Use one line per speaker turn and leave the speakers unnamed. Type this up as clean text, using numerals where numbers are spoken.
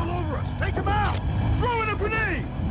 all over us! Take him out! Throw in a grenade!